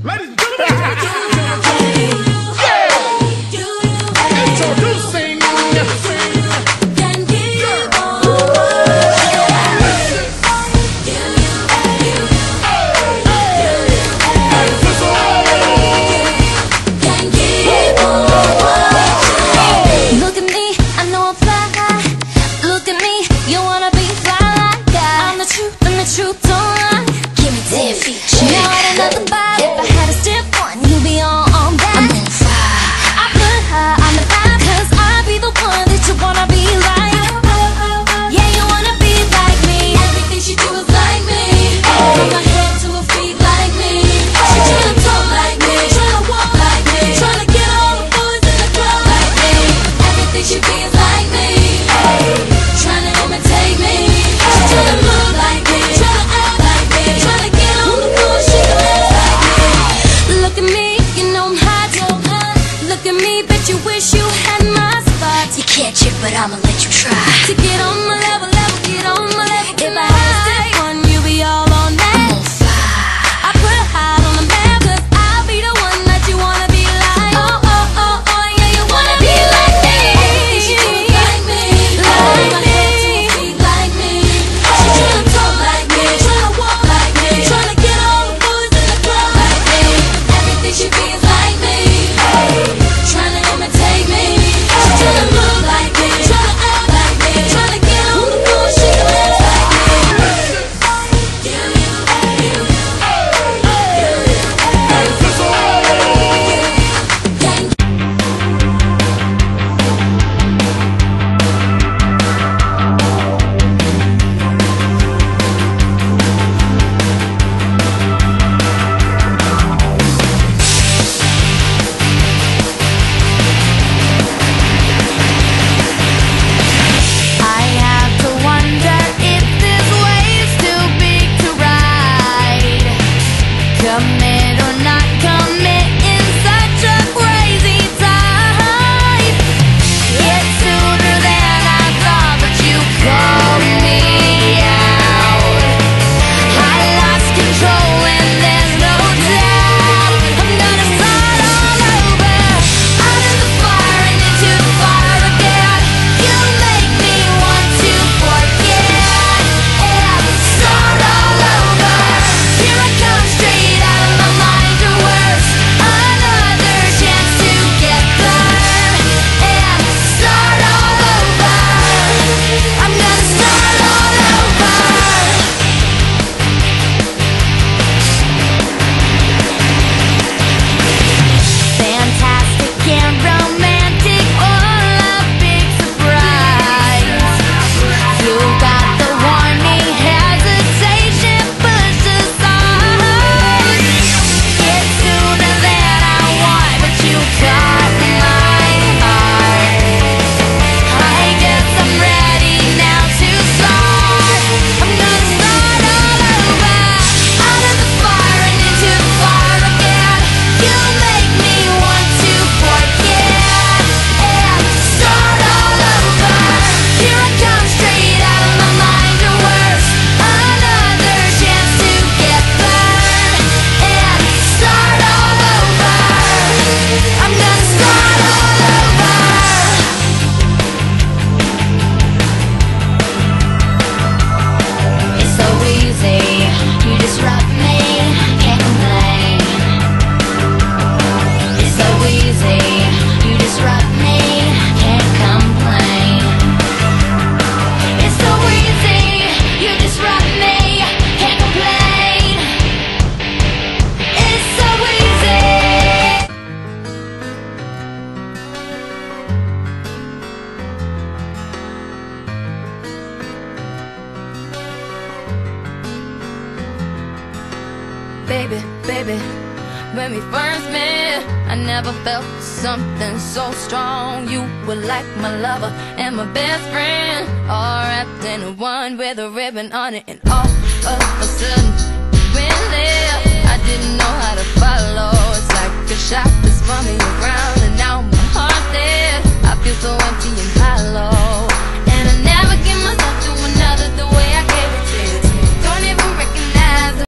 Ladies and gentlemen, yeah! Introducing look at me, I know I'm fly. Look at me, you wanna be fly like that. I'm the truth, and the truth don't lie. Give me 10 feet. Now I ain't nothing but if I had a stiff one, you'd be on that. I'm on fire. I put her on the vibe, cause I'll be the one that you wanna be like. Yeah, you wanna be like me. Everything she do is like me. From her head to her feet like me. She tryna talk like me, tryna walk like me, tryna get all the boys in the club like me. Everything she be is like me, tryna imitate me. She tryna look like me, tryna act like me, tryna get on the floor, she can dance like me. Look at me, you know I'm hot. Look at me, bet you wish you had my spot. You can't check, but I'ma let you try to get on my level, get on my level. If I had a stiff one, you be all on that. I'm on fire. I put a hot on the map, cause I'll be the one that you wanna be like. Oh, oh, oh, oh, yeah, you wanna be like me. She do it like me, like my head to her feet like me. She tryna talk like me, tryna walk like me, tryna get all the boys in the club like me. Everything she be is like me, tryna imitate me. She tryna look like me, tryna act like me, tryna get on the floor, she can dance like me. I have to wonder if this wave's too big to ride. Commit or not commit in such a crazy time. It's sooner than I thought, but you called me out. I lost control and there's no doubt I'm gonna start all over. Out of the fire and into the fire again. You make me want to forget and start all over. Here I come straight out of my mind or worse. Another chance to get burned and start all over. I'm gonna start all over. Fantastic and romantic, all a big surprise. You got the warning, hesitation, push aside. It's sooner than I want, but you caught my heart. I guess I'm ready now to start. I'm gonna start all over. Out of the fire and into the fire again. You make me want to forget and start all over. Here I come straight out of my mind or worse. Another chance to get burned and start all over. I'm gonna start all over. It's so easy, you disrupt me, can't complain. It's so easy, you disrupt me, can't complain. It's so easy, you disrupt me, can't complain. It's so easy. Baby, baby, when we first met, I never felt something so strong. You were like my lover and my best friend, all wrapped in one with a ribbon on it. And all of a sudden